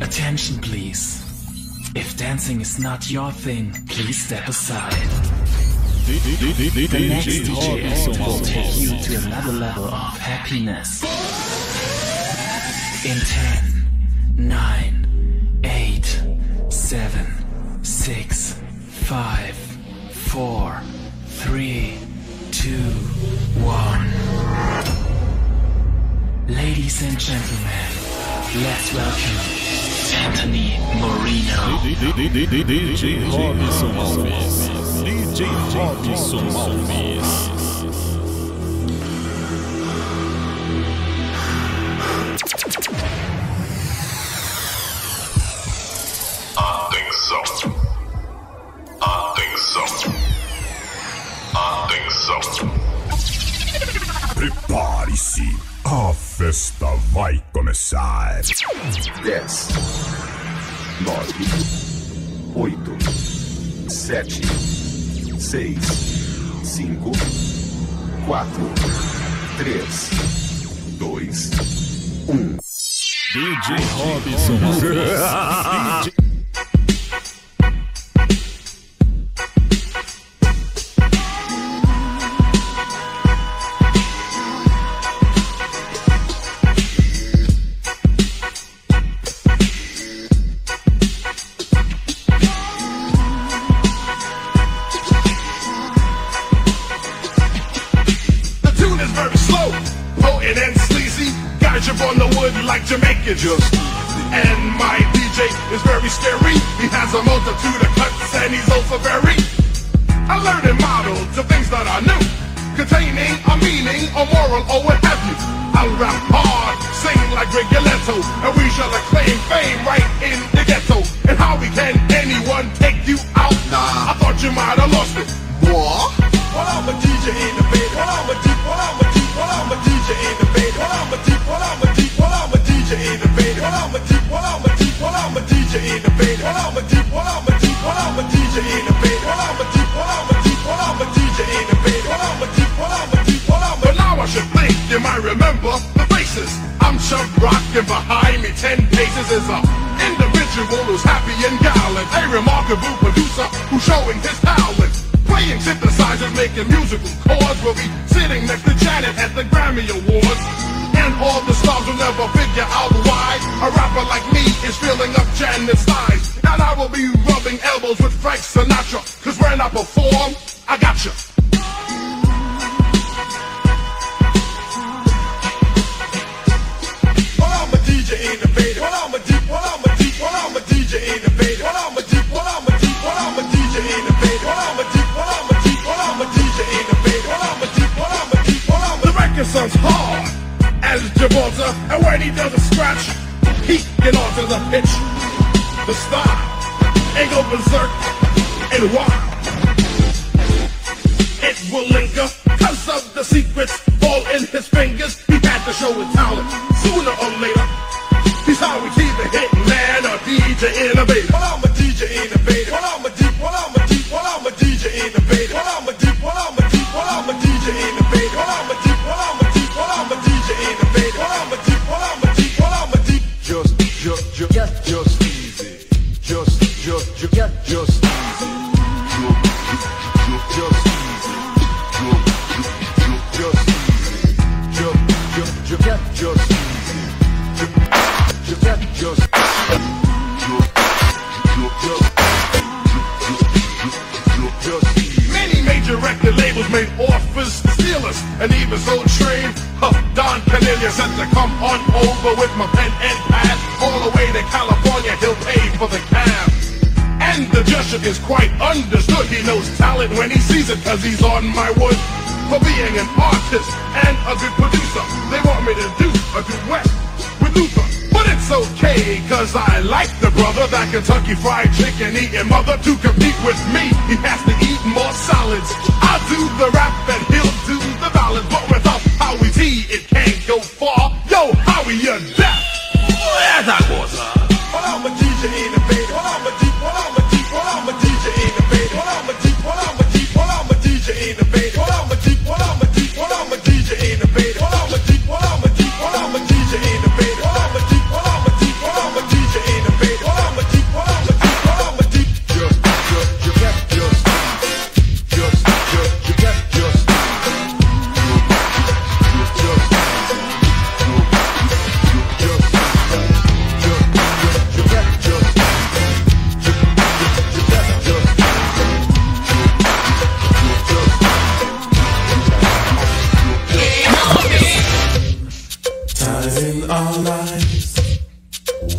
Attention please. If dancing is not your thing, please step aside. The next DJ act will take you to another level of happiness. In 10, 9, 8, 7, 6, 5, 4, 3, 2, 1. Ladies and gentlemen, let's welcome Anthony Moreno. DJ Robson Alves. DJ Robson Alves. Atenção. Atenção. Atenção. Prepare-se, a festa vai começar. 10, 9, 8, 7, 6, 5, 4, 3, 2, 1. DJ Robson Alves. Just and my DJ is very scary. He has a multitude of cuts and he's also very a learning model to things that are new, containing a meaning, a moral, or what have you. I'll rap hard, sing like Rigoletto, and we shall acclaim fame right in the ghetto. And how we can anyone take you out? Nah, I thought you might have lost it. What? Well, I'm a DJ in the bed. Well, I'm a DJ in the bed. Well, I'm a DJ in the bed. Well, I'm a DJ in the bed. Well, I'm a DJ in the bed. Well, I'm a DJ in the bed. Well, but now I should think you might remember the faces. I'm Chuck Rock and behind me 10 paces is a individual who's happy and gallant, a remarkable producer who's showing his talent. Playing synthesizers, making musical chords. We'll be sitting next to Janet at the Grammy Awards. And all the stars will never figure out why a rapper like me is filling up Janet's thighs. And I will be rubbing elbows with Frank Sinatra, cause when I perform, I gotcha. Well, I'm a DJ in the bed. Well, I'm a DJ in the bed. Well, I'm a DJ in the bed. Well, I'm a DJ in the bed. The record sounds hard as Gibraltar, and when he does a scratch, he get onto the pitch. The style ain't go berserk and wild. It will linger, cause of the secrets all in his fingers. He had to show his talent sooner or later. He's how we keep it hitting, man, a DJ in the bed. Well, I'm a DJ in the bed. Well, I'm a DJ in the bed. Well, I'm a DJ in the bed. Well, I'm a DJ in the bed. Well, I'm a DJ in the bed. Well, I'm a DJ in the bed. Well, I'm a DJ. Just easy. Just easy. Just easy. Many major record labels made offers to steal us, and even so trained Don Cornelius had to come on over with my pen and pad. All the way to California, he'll pay for the cab. And the gesture is quite understood. He knows talent when he sees it, cause he's on my wood. For being an artist and a good producer, they want me to do a duet with Luther. But it's okay, cause I like the brother. That Kentucky Fried Chicken eating mother. To compete with me, he has to eat more solids. I'll do the rap and he'll do the ballads. But without Howie T, it can't go far. Yo, Howie, you're deaf. Esa cosa. Well, I'm a DJ in the bed. Well, I'm a DJ in the bed. Well, I'm a DJ in the bed. Well, I'm a DJ in the bed. Well, I'm a DJ in the bed. Well, I'm a DJ in the bed.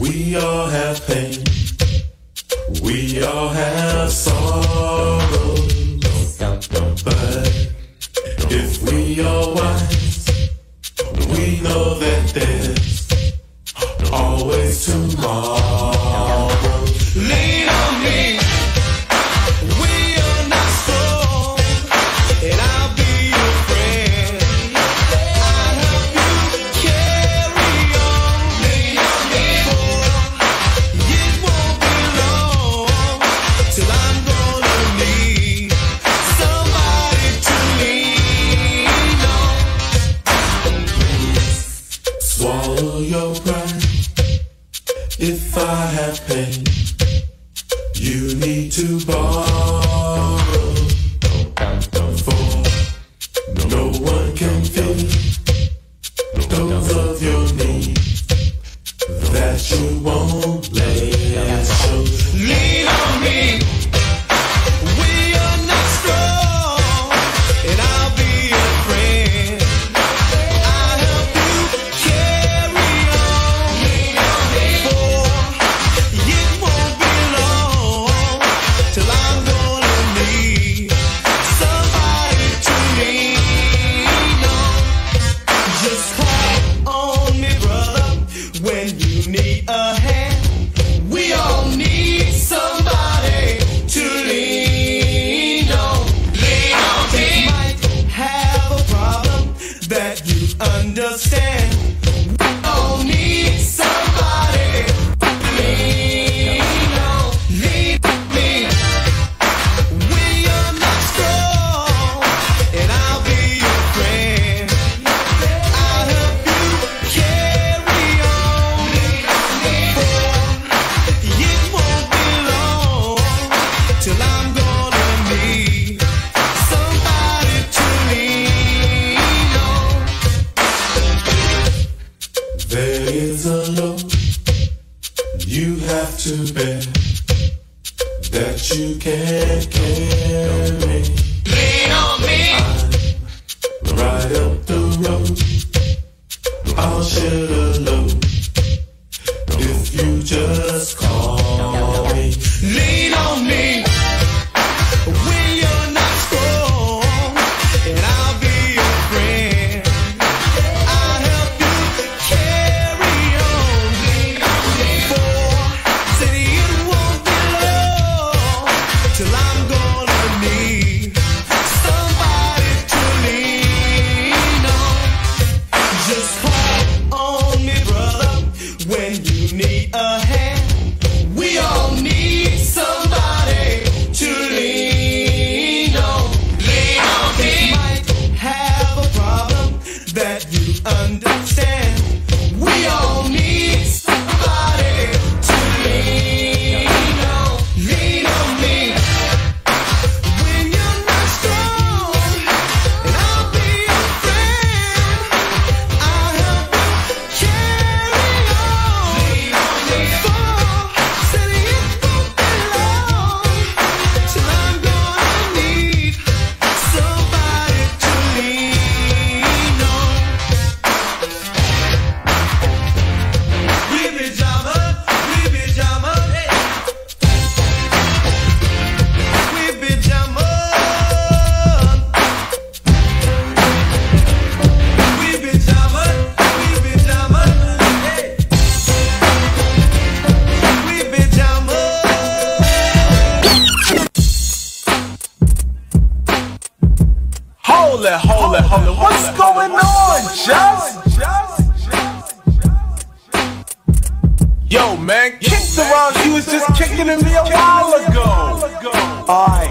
We all have pain. We all have sorrow. But if we are wise, we know that there's always tomorrow. Lean on me. We are not strong, and I'll be your friend. I'll help you carry on. Lean on me, boy. It won't be long till I'm gonna need somebody to lean on. Swallow your pride. If I have pain, you need to borrow. For no one can fill those of your needs that you won't let. So lean on me. We are not strong, and I'll be your friend. I'll help you carry on. Lean on me. For it won't be long till I'm gonna need somebody to lean on. Just call on me, brother, when you need a hand. We all need somebody to lean on. Lean on me. You might have a problem that you understand. We all need somebody to lean on. Lean on me. We are not strong, and I'll be your friend. I'll help you carry on. Lean on me. It won't be long till I'm gonna need somebody to lean on. There is a load you have to bear that you can't carry. Lean on me. Right up the road, I'll share the load if you just call me. Lean on me. When you're not strong, and I'll be your friend. I'll help you carry on. Lean on me. For said it won't be long till I'm gonna need somebody to lean on. Just call on me, brother, when you need a hand. We all need somebody to lean on. Lean on me. You might have a problem that you understand. We all need somebody to lean on. Lean on me. When you're not strong, and I'll be your friend. I'll help you carry on. Lean on me. For said it won't be long till I'm gonna need somebody to lean on. We be jamming, hey. We be jamming. We be jamming, hey. We be jamming. Hold it. What's going on, Just? Yo, man, kick the round you was just kicking in me a while ago. Alright.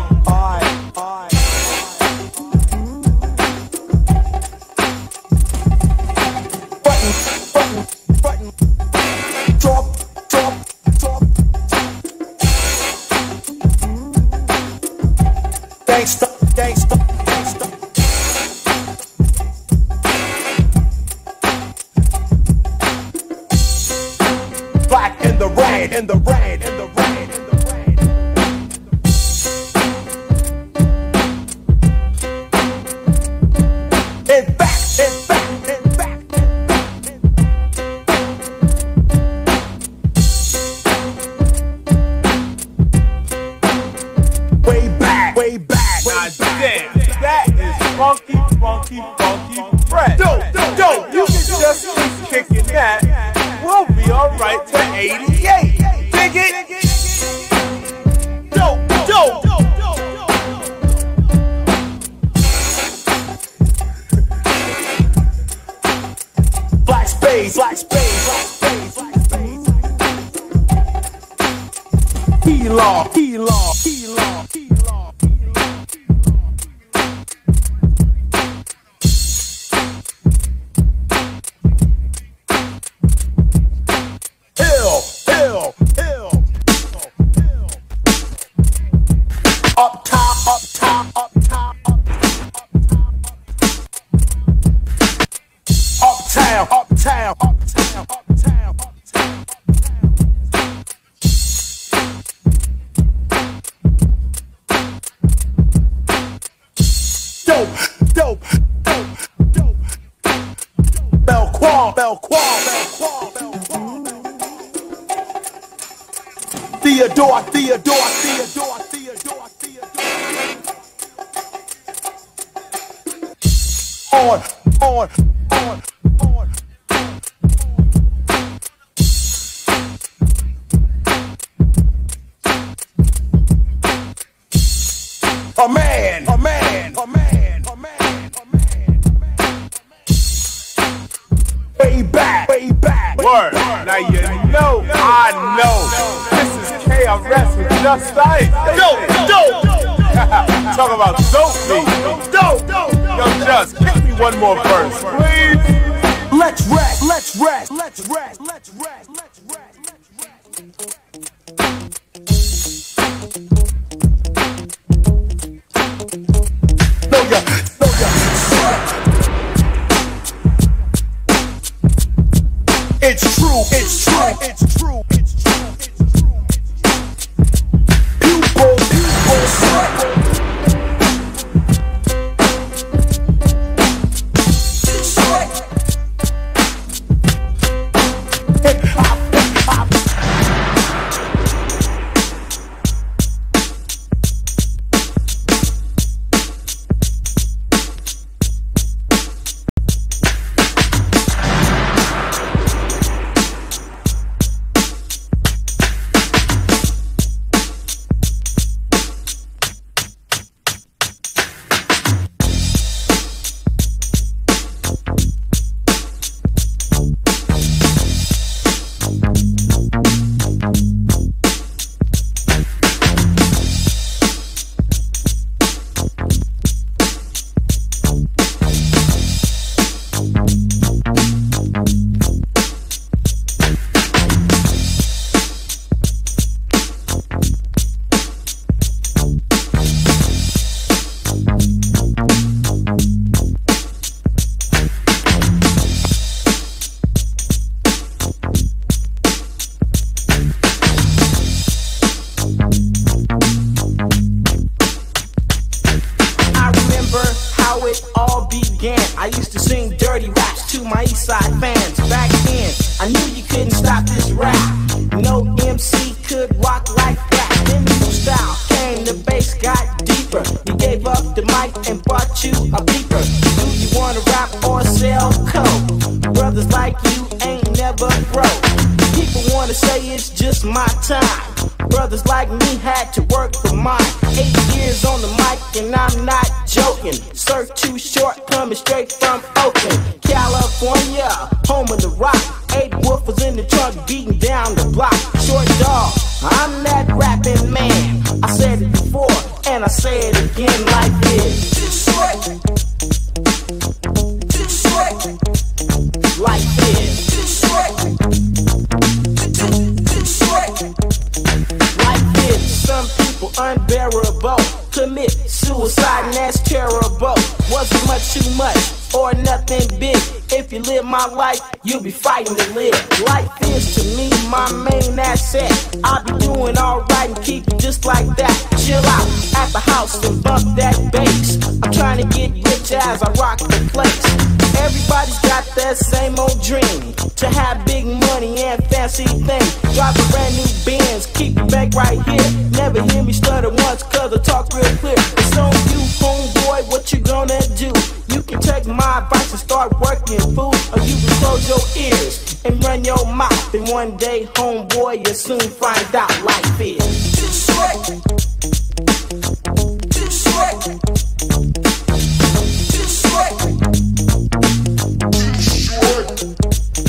Button. Drop. Gangsta. Black in the rain. dig it? Dope, dope. Black space, black space, black space, black space. P-Law, P-Law, P-Law, P-Law. Up top, up top, up top, up uptown, uptown, uptown, uptown, uptown. Dope, dope, dope, dope. Belquan, Belquan, Belquan, Belquan. Theodore, Theodore, Theodore, Theodore, Theodore. On, on, on, on. A man, a man, a man, a man, a man, a man. Way back, way back. Word. Now you know, I know. This is KRS with Just Ice. Dope, dope. Talk about dope beat. Dope, dope. Yo, Just, kick me one more verse, please. Let's rest, let's rest, let's rest, let's rest, let's rest, let's rest. Know ya, know ya. It's true, it's true, it's true, it's true, it's true. People, people, I used to sing dirty raps to my East Side fans. Back then, I knew you couldn't stop this rap. No MC could rock like that. Then new style came, the bass got deeper. You gave up the mic and bought you a beeper. Do you wanna rap or sell coke? Brothers like you ain't never broke. People wanna say it's just my time. Brothers like me had to work for mine. 8 years on the mic and I'm not joking. Sir Too Short coming straight from Oakland, California, home of the rock. 8 woofers in the trunk beating down the block. Short dog, I'm that rapping man. I said it before and I say it again like this. Too short, too short, like this. Too short, too short, like this. Some people unbearable commit suicide and that's terrible. Wasn't much too much or nothing big. If you live my life, you'll be fighting to live. Life is to me my main asset. I'll be doing alright and keep it just like that. Chill out at the house and bump that bass. I'm trying to get rich as I rock the place. Everybody's got that same old dream to have big money and fancy things. Drive a brand new Benz, keep it back right here. Never hear me stutter once cause I talk real clear. It's on you, homeboy, what you gonna do? You can take my advice and start working, fool, or you can close your ears. and run your mouth. And one day, homeboy, you'll soon find out life is too short. Too short. Too short. Too short.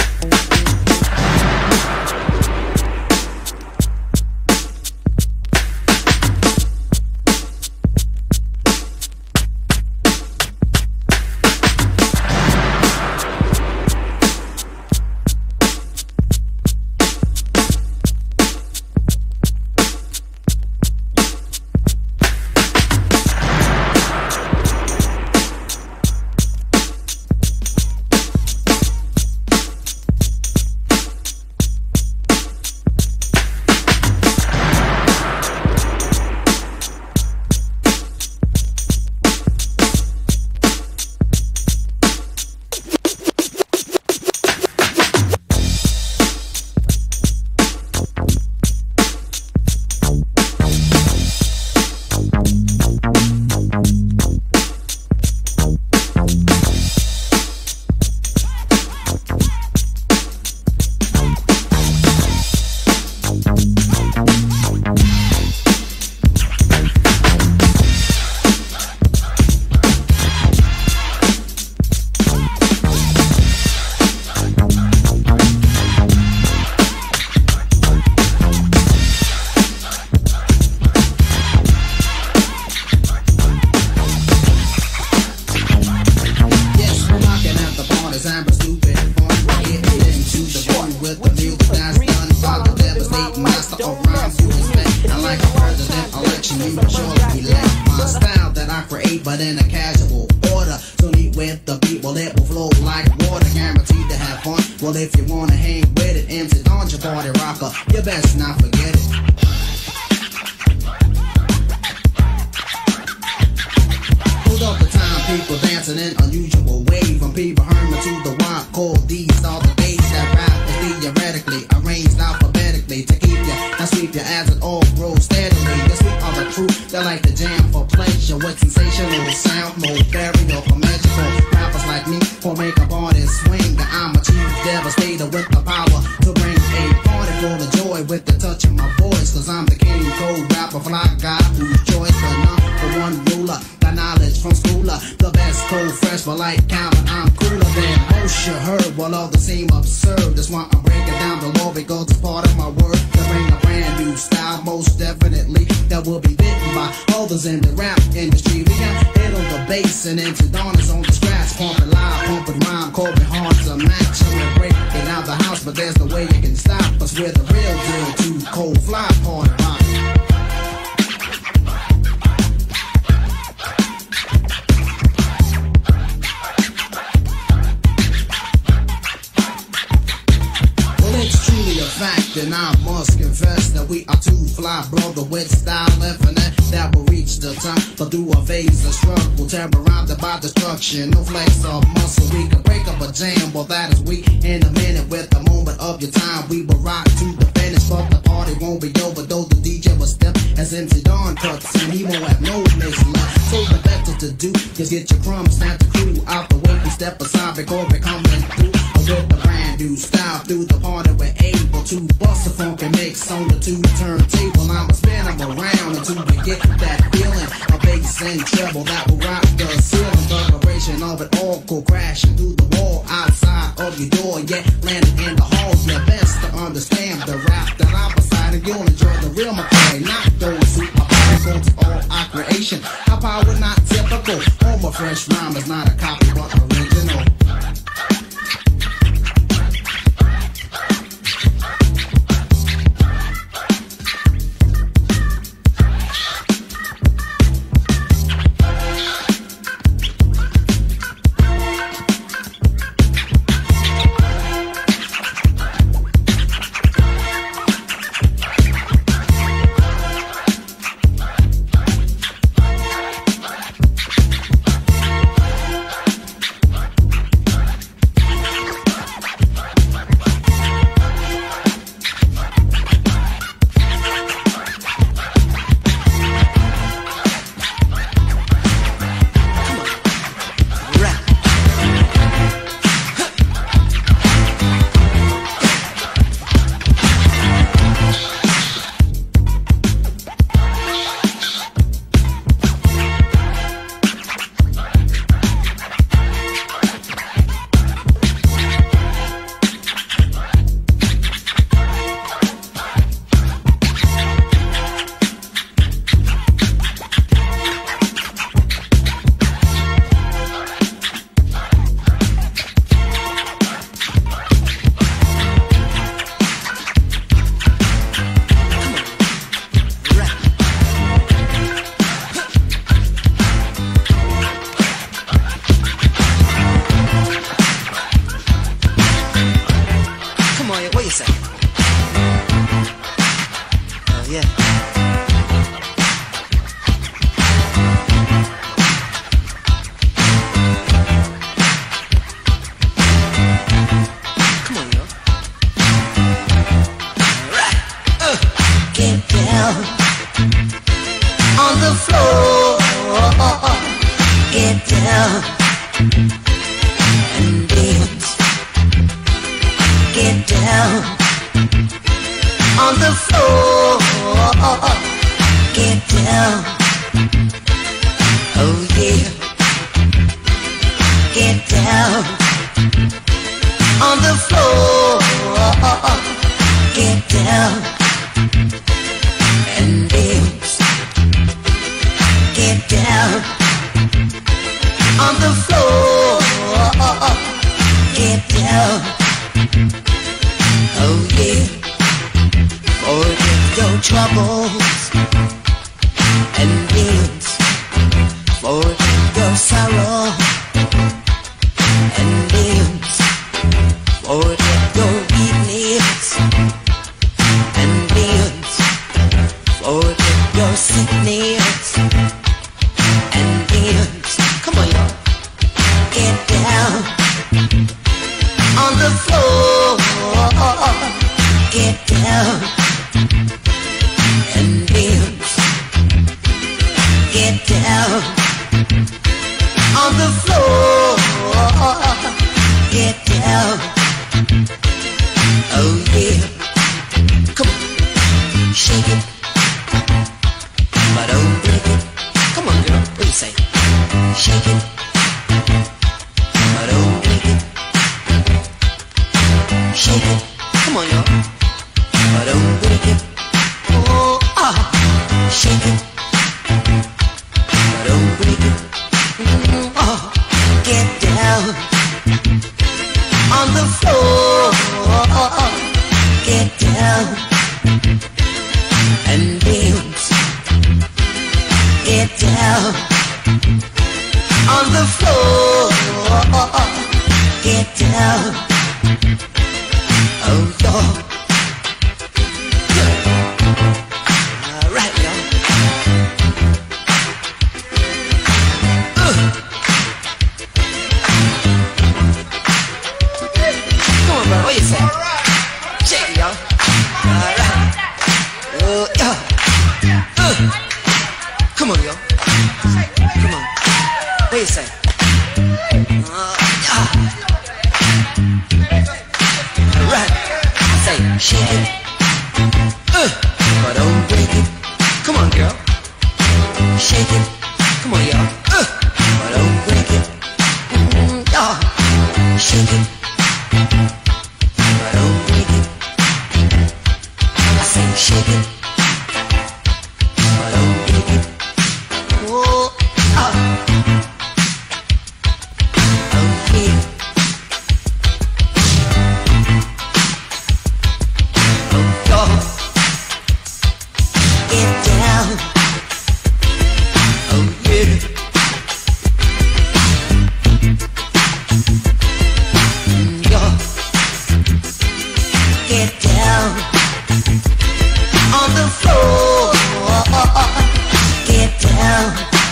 No flex of muscle, we can break up a jam. Well, that is we in a minute with the moment of your time. We will rock to the finish, but the party won't be over. Though the DJ will step as MC Dawn cuts, and he won't have no mix left. So the better to do is get your crumbs, snap the crew out the way and step aside because we're coming through with the brand new style. Through the party, we're able to bust a funky mix on the two turntable. I'm spinning around until we get that feeling of bass and treble that will rock the ceiling. Of it all go crashing through the wall outside of your door, yet landing in the halls. You're best to understand the rap that I'm beside, and you'll enjoy the real McCoy, not those who are partial to all our creation. Our power not typical, all my fresh rhyme is not a copy but original. get down on the floor, get down and dance, get down on the floor, get down, oh yeah, get down on the floor, get down and dance, get down on the floor, get down, oh yeah, forget your troubles and dance, forget your sorrow and dance, forget your weakness and dance, forget your sickness and dance. Come on, y'all. Get down on the floor, get down and dance, get down on the floor, get down, oh yeah, come on, shake it, but don't break it, come on girl, what do you say, shake it, but don't break it, shake it, come on y'all, but don't break it, oh shake it, but don't break it, oh, get down on the floor, get down and dance, get down on the floor, get down, oh Lord, alright y'all, come on bro, what you say? Shake it y'all, alright, oh yeah, come on y'all, come on, what you say? Alright, I say shake it, but don't break it, come on girl, shake it, come on y'all, but don't break it, y'all, shake it, but don't break it, I say shake it, but don't break it, oh, oh yeah, oh God, get down, oh yeah, God, get down on the floor, get down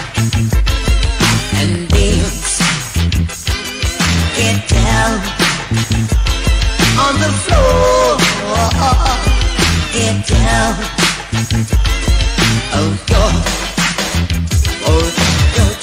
and dance, get down on the floor, get down, oh God, oh God.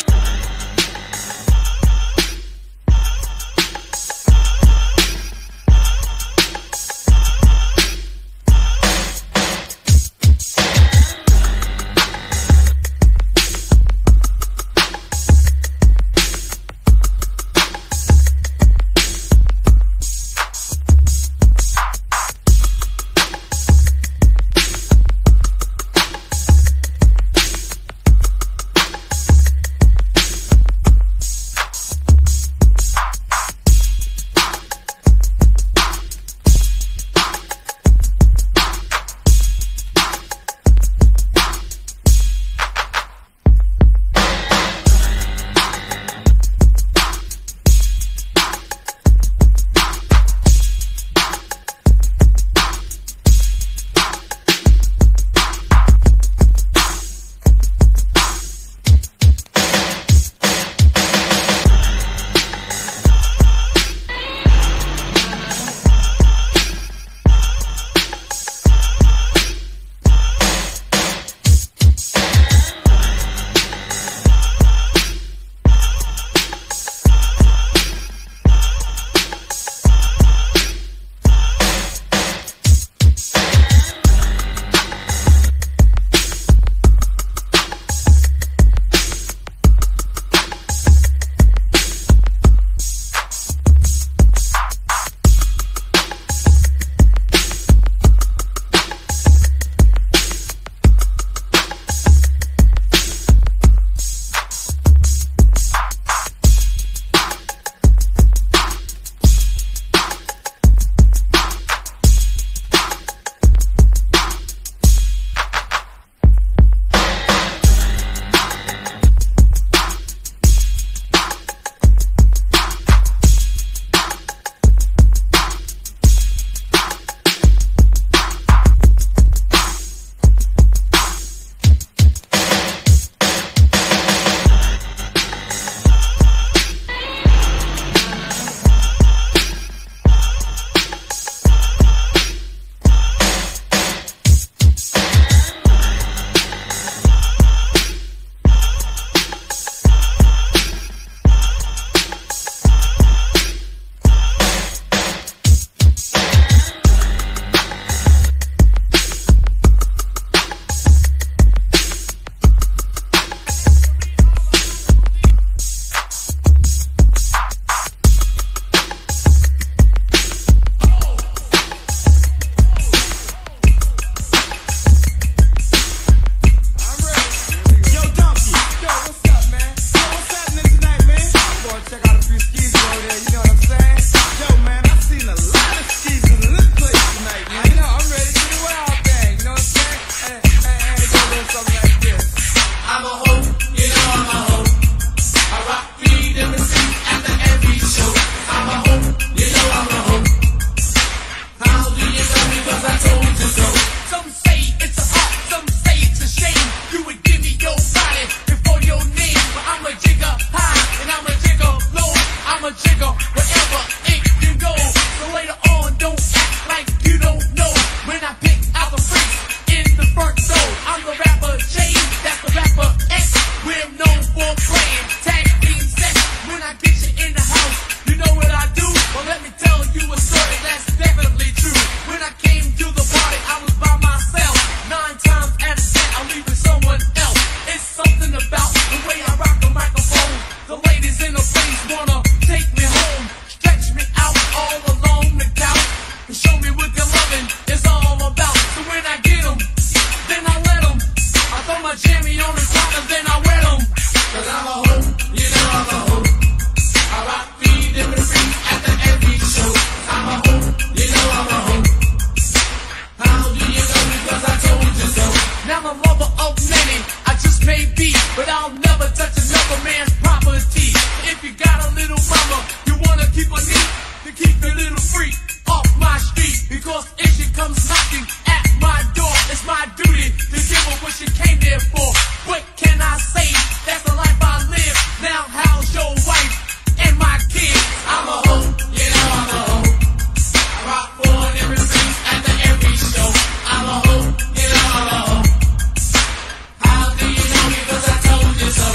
a lover of many. I just may be, but I'll never touch another man's property. If you got a little mama, you wanna keep her neat, to keep the little freak off my street. Because if she comes knocking at my door, it's my duty to give her what she came there for. What can I say? That's the life I live. Now how's your wife and my kids? I'm a hoe, you know I'm a hoe. I rock for every scene after every show. I'm a hoe, you know I'm a hoe. How do you know me? 'Cause I told you so.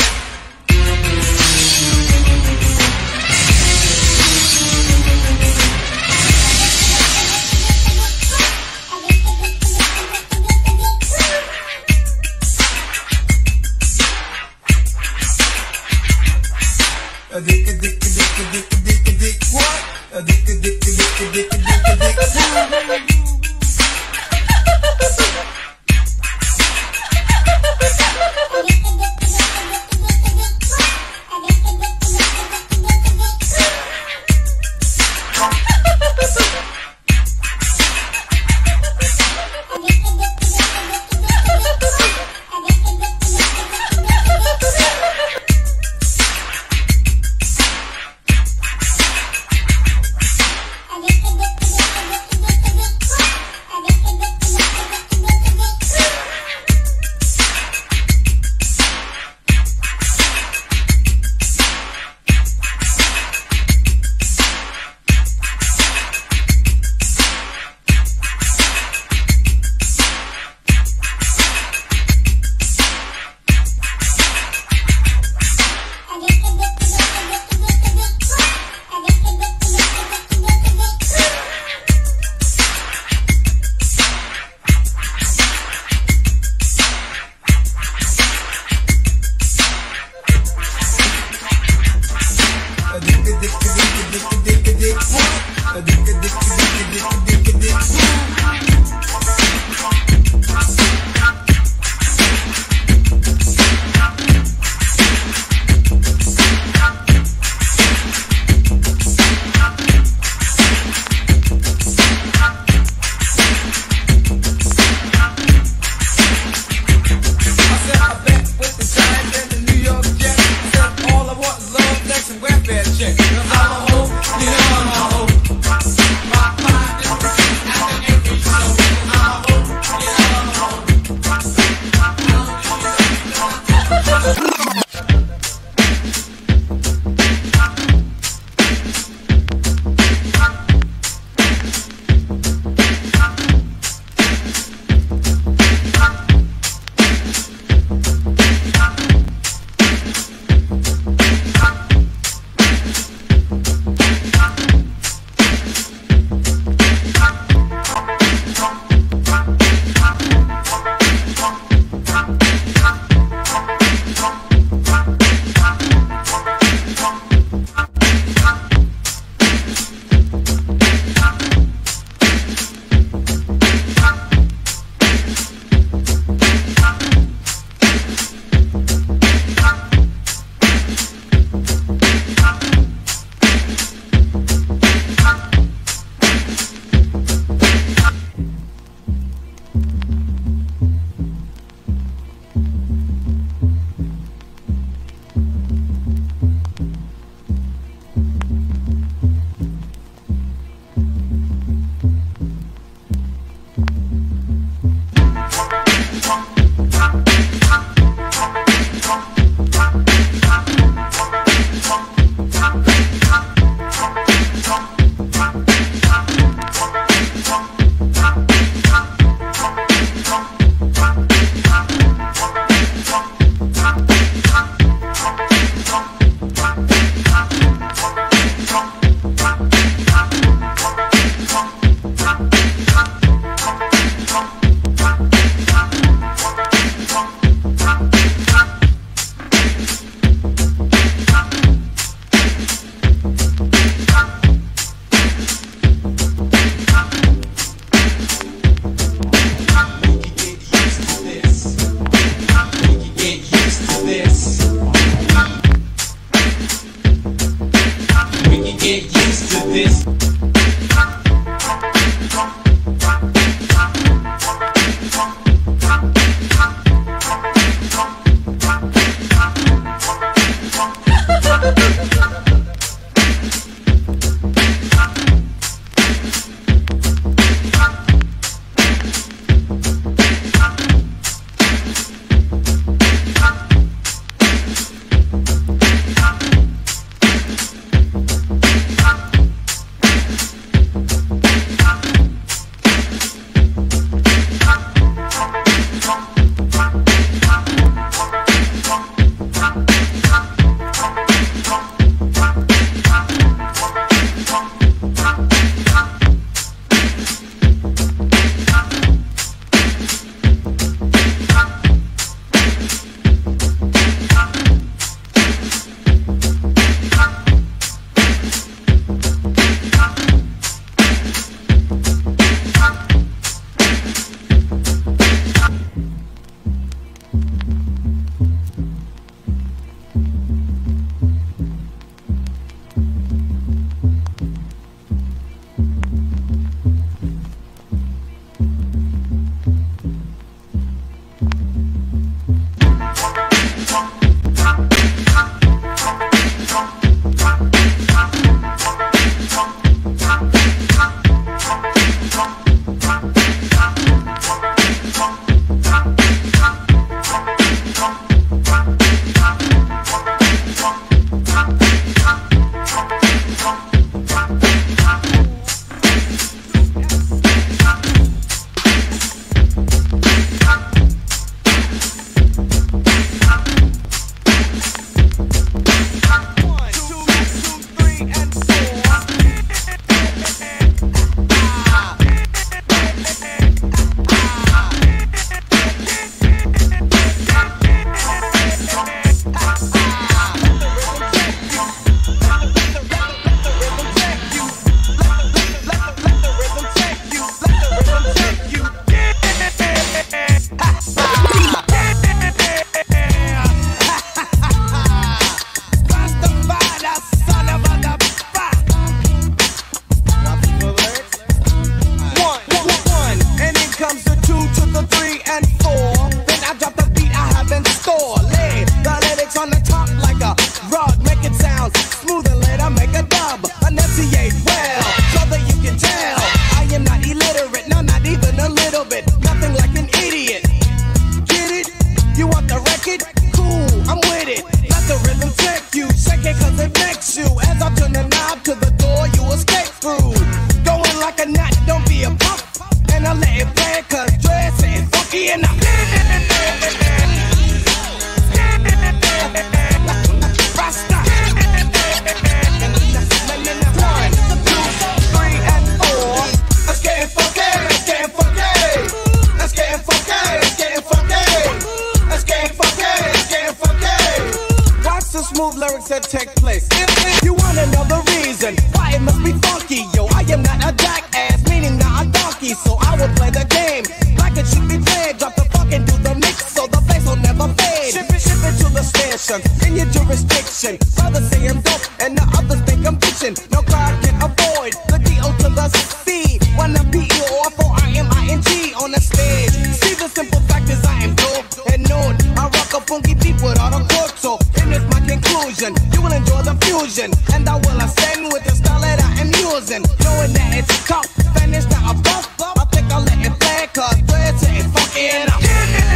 smooth lyrics that take place. If you want another reason why it must be funky, yo, I am not a jackass, meaning not a donkey, so I will play the game like it should be played. Drop the funk and do the mix so the bass will never fade. Ship it to the station in your jurisdiction. Brothers say I'm dope and the others think I'm bitching. No crowd can avoid the D.O. to the C. When I'm P-E-O-R-I-M-I-N-G on the stage. See, the simple fact is I am dope and known. I rock a funky beat with all the chords, so in this my conclusion, you will enjoy the fusion, and I will ascend with the style that I am using. Knowing that it's tough, finished out a buff, I think I'll let it play, cause Red's hitting funky and I'm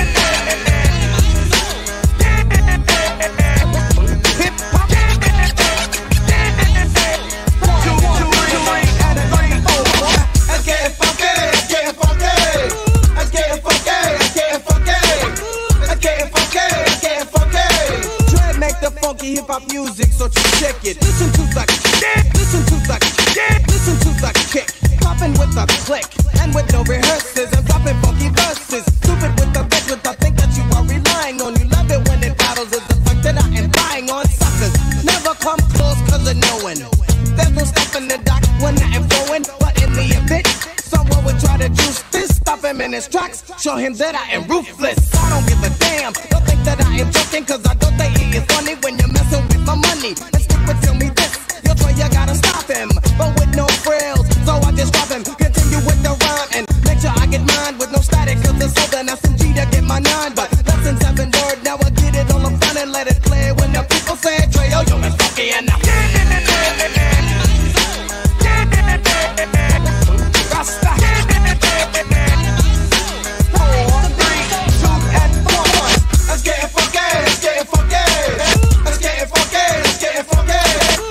hip-hop. Let's get funky, let's get funky. Let's get funky, let's get funky. Let's get funky, let's get funky. Dread make the funky hip-hop music, so you check it. Listen to the kick, listen to the kick, listen to the kick. Popping with a click, and with no rehearsals, I'm dropping funky verses. Stupid with the bitch with the thing that you are relying on. You love it when it battles is the fact that I am buying on suckers. Never come close cause of knowing. There's no stopping the dock when I am going, but in the event someone would try to juice this, stop him in his tracks, show him that I am ruthless. I don't give a damn, don't think that I am joking, cause I don't think it is funny when you're messing with my money. And stupid tell me this, you'll try, you gotta stop him, but with no frills, so I just drop him, continue with the rhyme, and make sure I get mine with no static, cause it's older than SMG to get my 9, but less than 7 word, now I get it all up front and let it play when the people say, Trey, oh, you're funky and I'm Rasta. 4, 3, 2, and 4. Let's get funky, let's get funky. Let's get funky, let's get funky.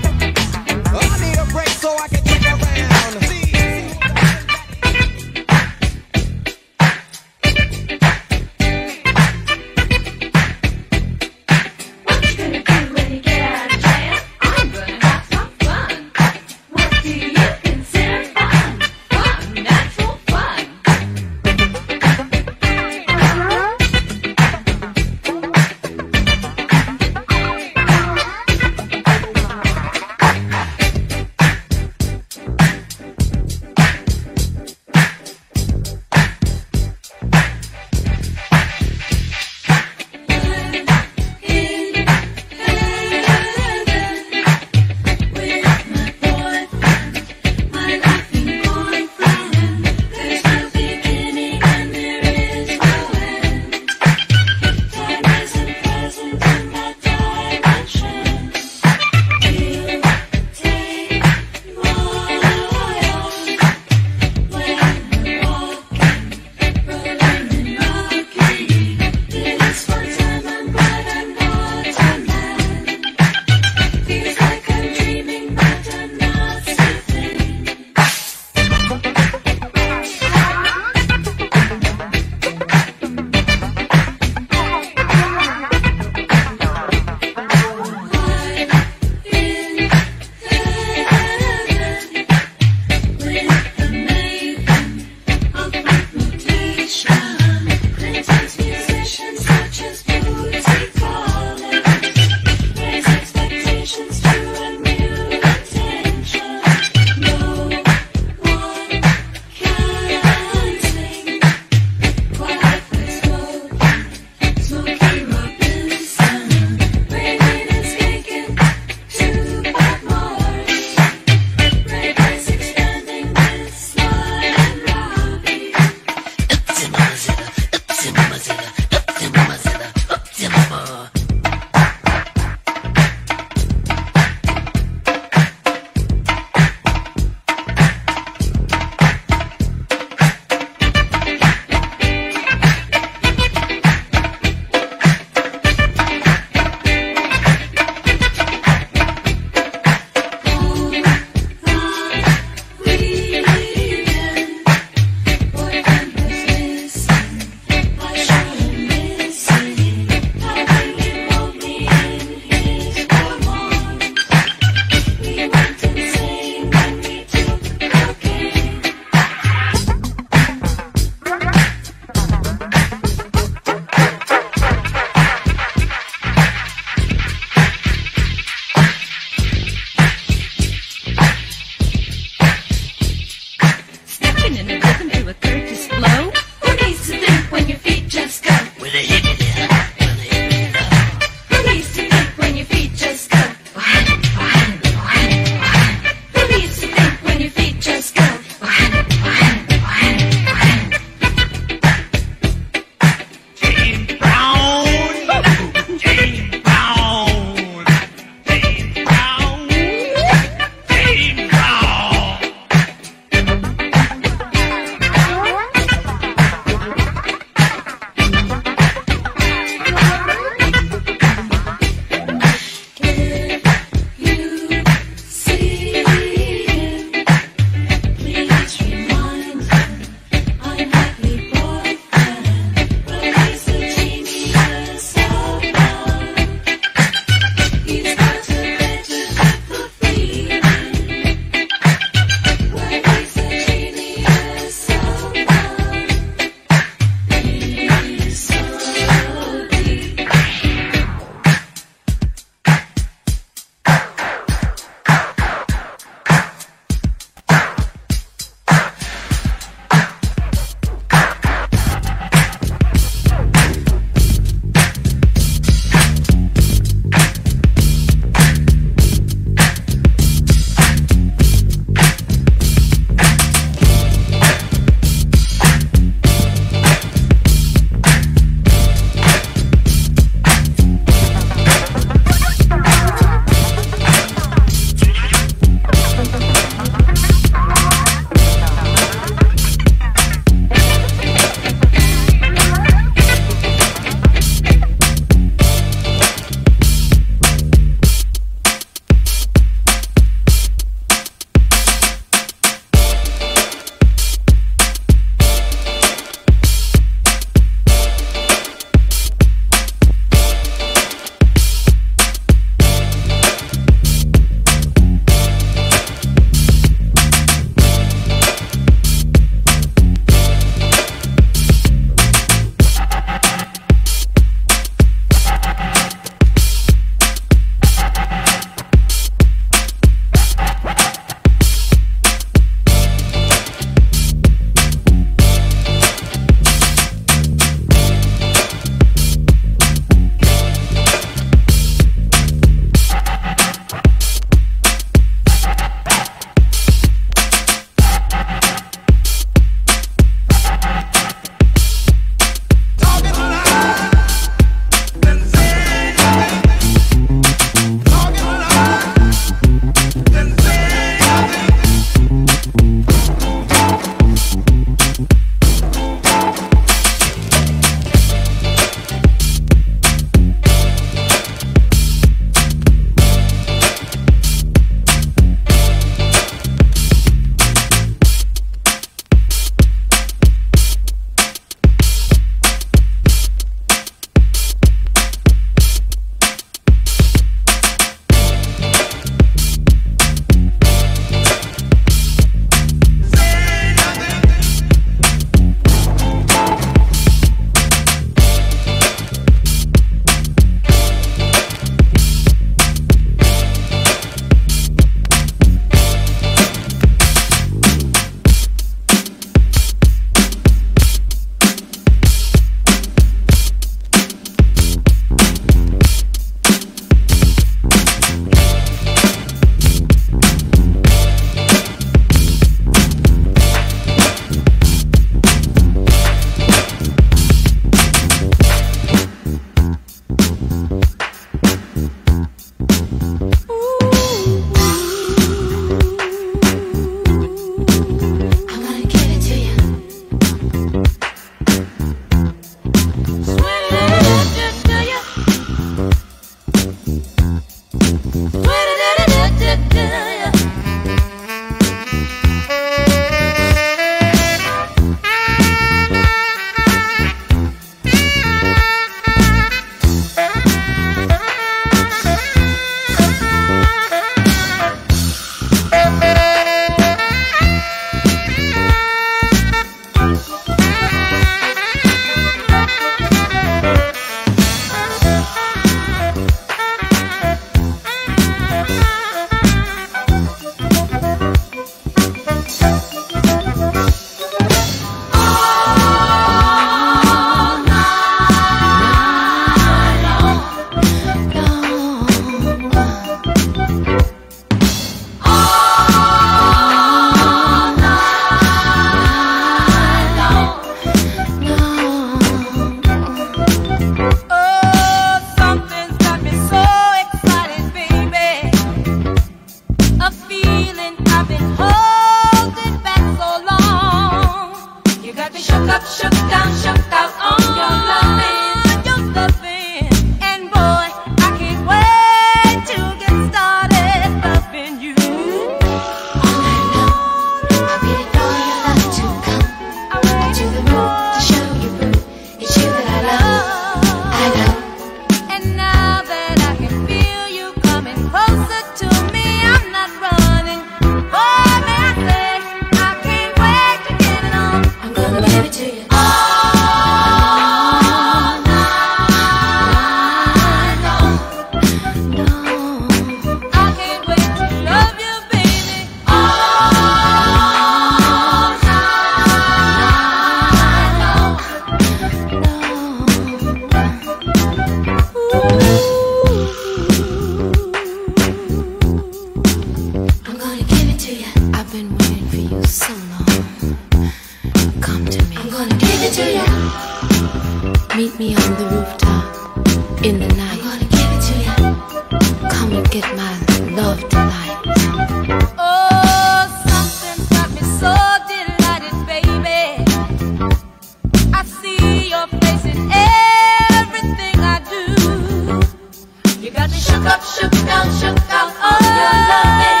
Meet me on the rooftop in the night. I'm gonna give it to you. Come and get my love tonight. Oh, something's got me so delighted, baby. I see your face in everything I do. You got me shook up, shook down, shook out on your loving.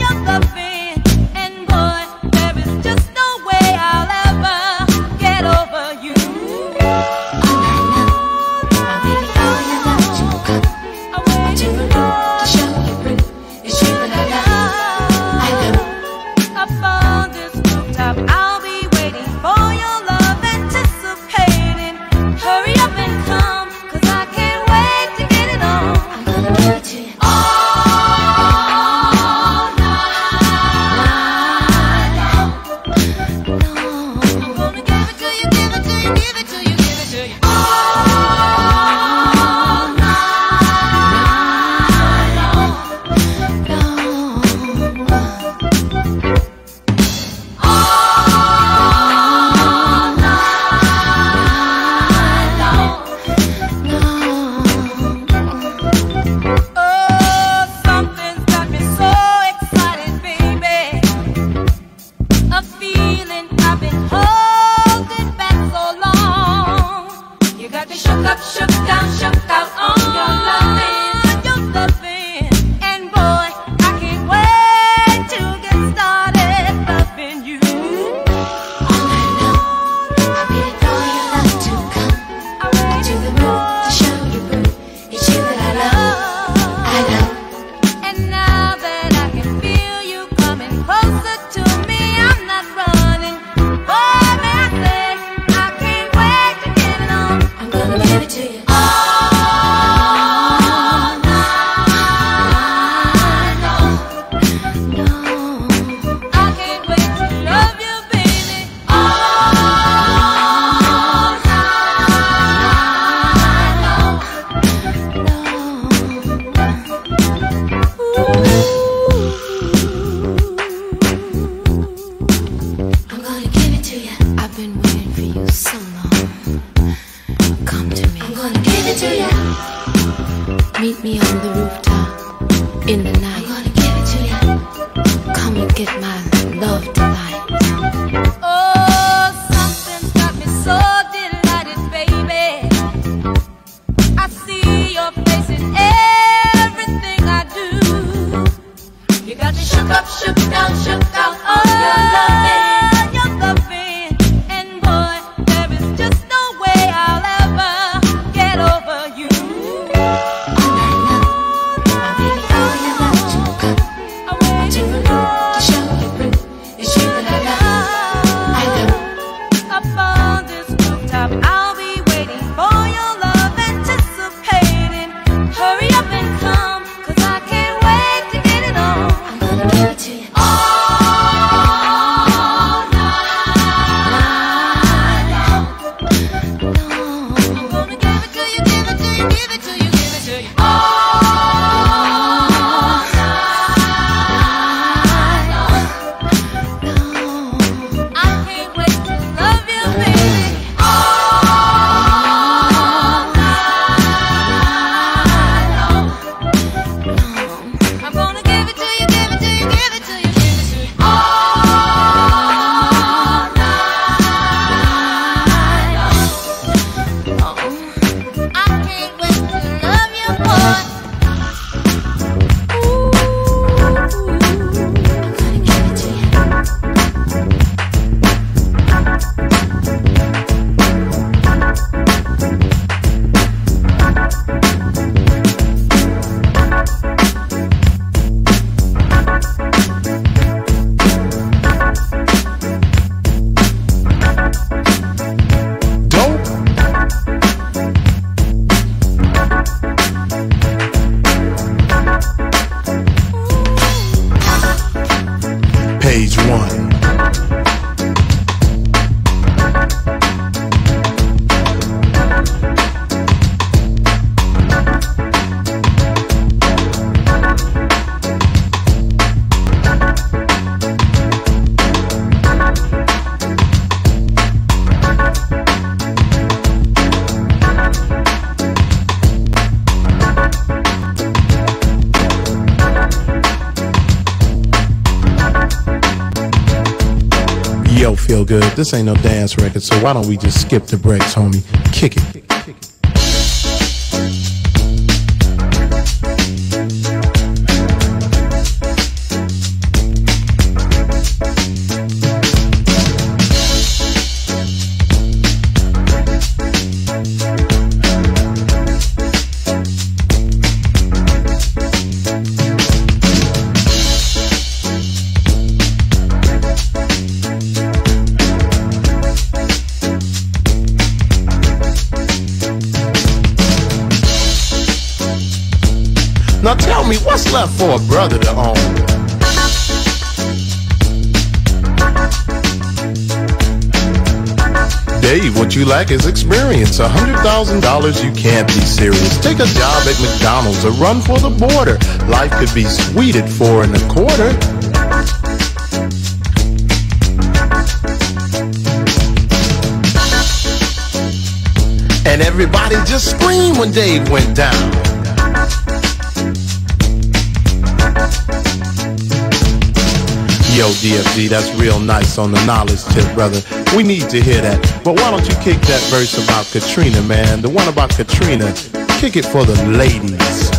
Meet me on the rooftop in the night. I'm gonna give it to you. Come and get my love tonight. Oh, something's got me so delighted, baby. I see your face in everything I do. You got me shook up, shook down, shook out on your loving. To show you proof, it's you that feel good. This ain't no dance record, so why don't we just skip the breaks, homie? Kick it. Now tell me, what's left for a brother to own? Dave, what you lack is experience. $100,000, you can't be serious. Take a job at McDonald's or run for the border. Life could be sweet at 4 1/4. And everybody just screamed when Dave went down. Yo, DFG, that's real nice on the knowledge tip, brother. We need to hear that. But why don't you kick that verse about Katrina, man? The one about Katrina. Kick it for the ladies.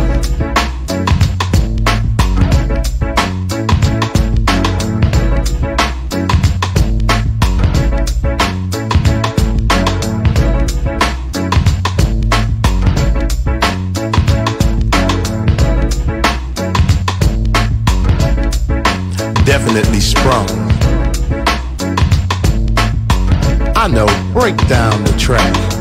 Definitely sprung. I know, break down the track.